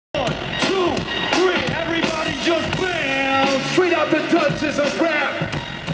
1, 2, 3, everybody just bounce. Straight out the Dungeons of Rap.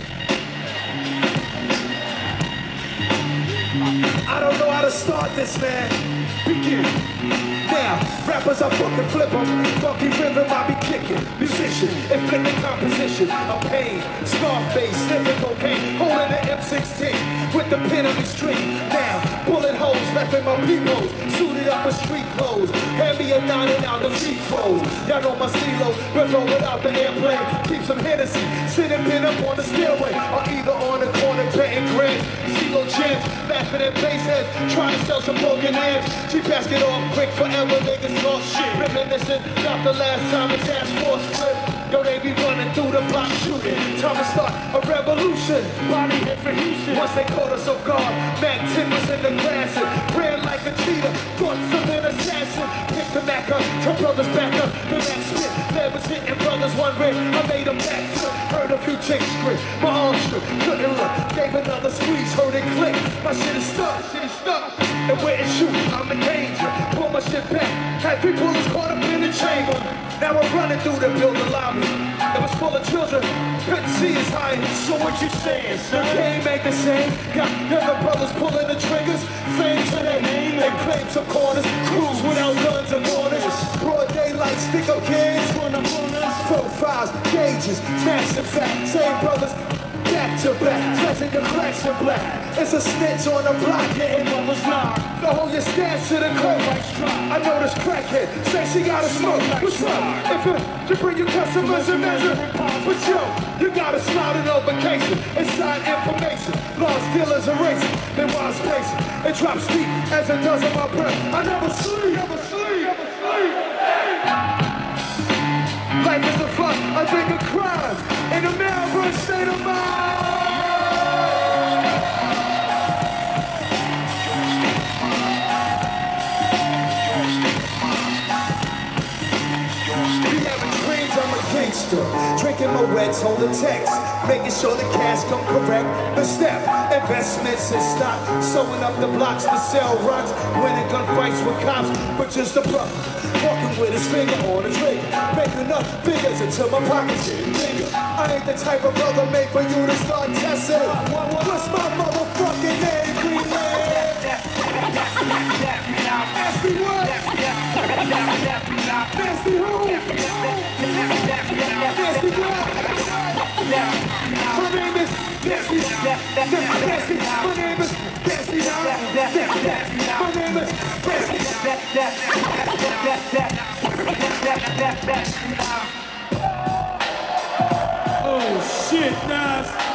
I don't know how to start this, man. Begin. Now, rappers I fucking flip them. Funky rhythm I be kicking. Musician, inflicting composition of pain. Scarface, sniffing cocaine, holding the M16 with the pen on the string. Now, bullet holes left in my peepholes, suited up with street clothes. Hand me a 9 and out the feet froze. Y'all know my stilo, river without the airplane. Keep some Hennessy, sitting pin up on the stairway, or either on the corner betting grants. CeeLo chins, laughing at bass heads, trying to sell some broken ends. She passed it off quick forever, niggas talk shit. Reminiscing, not the last time a task force flip. Yo, they be running through the block shooting. Time to start a revolution. Body hit for Houston. Once they caught us off guard, Mac 10 was in the grass and ran like a cheetah. Thoughts of an assassin. Pick the Mac up, turn brothers back up. The Mac spit, there was hitting brothers one rig. I made them back flip. Heard a few chicks scream. My arm stripped, couldn't look. Gave another squeeze, heard it click. My shit is stuck, And where it shoot, I'm in danger. Pull my shit back. Had 3 bullets caught up in the chamber. Now I'm running through the building lobby. It was full of children. Couldn't see his height. So what you saying, son? The game ain't the same. Got younger brothers pulling the triggers. Fame to their name. They claim some corners. Cruise without guns and corners. Broad daylight, stick up kids. 4-5s, gauges, massive fat. Same brothers. Back to back, flashing the cracks in black. It's a snitch on the block, getting what was not. Don't hold your stance to the court. I know this crackhead, say she gotta smoke. What's up? If you bring your customers and measure, but yo, you gotta slide an vacation. Inside information, lost dealers are racing. They wild spacing, it drops deep as it does in my breath. I never sleep, never sleep, never sleep. Life is a fuck, I think a crime. In a Melbourne state of mind. We having dreams, I'm a gangster. Drinking my wets, hold the text. Making sure the cash come correct. The step, investments and stock. Sewing up the blocks to sell rocks. Winning gunfights with cops, but just a brother. Walking with his finger on the trigger. Making enough figures until my pockets get bigger. I ain't the type of brother made for you to start testing. What's my motherfucking name, Green Man? Nasty what? Nasty who? Nasty what? My name is Nasty. Nasty. My name is Nasty. My name is Nasty. Oh shit, Nas.